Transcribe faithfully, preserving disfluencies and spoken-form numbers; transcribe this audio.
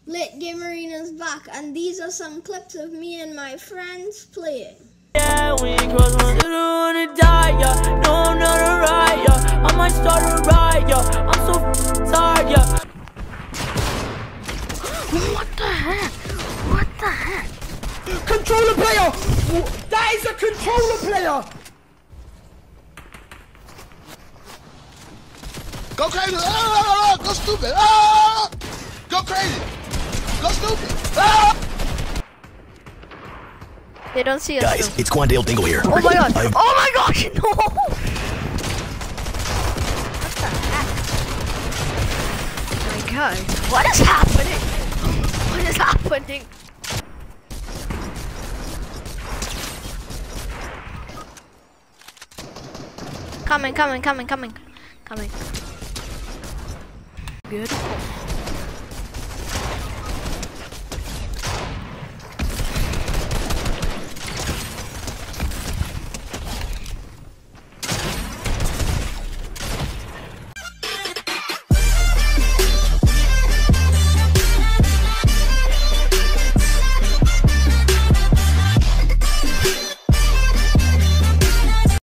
Lit Game Arena's back, and these are some clips of me and my friends playing. Yeah, we cross one to wanna die, yeah. No, I'm not alright, yeah. I might start a riot, yeah. I'm so f tired, yeah. What the heck? What the heck? Controller player! That is a controller player! Go crazy! Ah, go stupid! Ah! Go crazy! Go stupid! Ah! They don't see us. Guys, though. it's Quandale Dingle here. Oh my god! I've... Oh my gosh! No! What the heck? Oh my god! What is happening? What is happening? Coming! Coming! Coming! Coming! Coming!